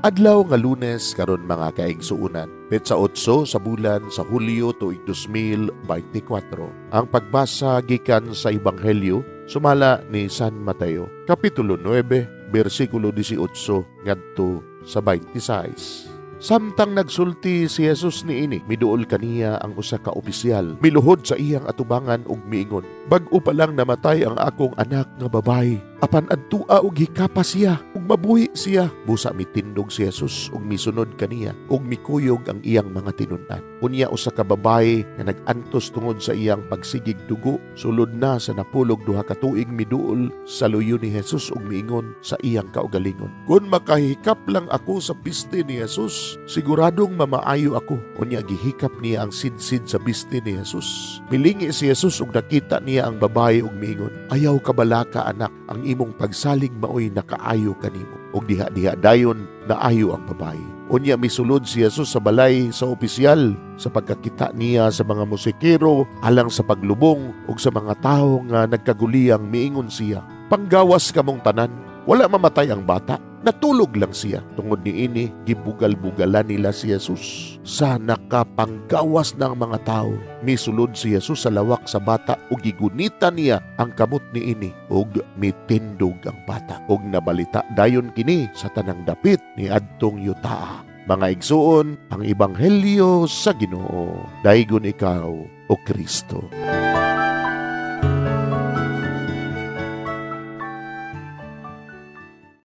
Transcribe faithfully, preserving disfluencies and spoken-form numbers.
Adlaw nga Lunes karon mga kaigsuunan. Petsa otso sa bulan sa Hulyo tuig two thousand twenty-four. Ang pagbasa gikan sa Ebanghelyo sumala ni San Mateo, Kapitulo nine, versikulo eighteen ngadto sa twenty-six. Samtang nagsulti si Jesus niini, miduol kaniya ang usa ka opisyal, miluhod sa iyang atubangan ug miingon, bag-o pa lang namatay ang akong anak nga babae, apan adtua og hikapa siya ug mabuhi siya. Busa mitindog si Jesus ug misunod kaniya ug mikuyog ang iyang mga tinun-an. Unya usa ka babae nga nag-antos tungod sa iyang pagsigig dugo, sulod na sa napulog duha ka tuig miduol sa luyo ni Jesus ug miingon sa iyang kaugalingon, kun makahikap lang ako sa biste ni Jesus, siguradong mamaayo ako. Unya gihikap niya ang sidsid sa biste ni Jesus. Milingi si Jesus ug nakita niya ang babae ug miingon, ayaw ka bala ka anak, ang imong pagsalig maoy nakaayo kanimo. Ug diha-diha dayon naayo ang babae. Unya misulod si Jesus sa balay sa opisyal sa pagkakita niya sa mga musikero alang sa paglubong ug sa mga tawo nga nagkaguliyang miingon siya, panggawas kamong tanan, wala mamatay ang bata, natulog lang siya. Tungod niini gibugal-bugalan nila si Jesus. Sa nakapanggawas ng mga tao, misulod si Jesus sa lawak sa bata ug gigunita niya ang kamot niini ug mitindog ang bata. Ug nabalita dayon kini sa tanang dapit ni adtong yutaa. Mga igsuon, ang Ebanghelyo sa Ginoo. Daygon ikaw, O Kristo.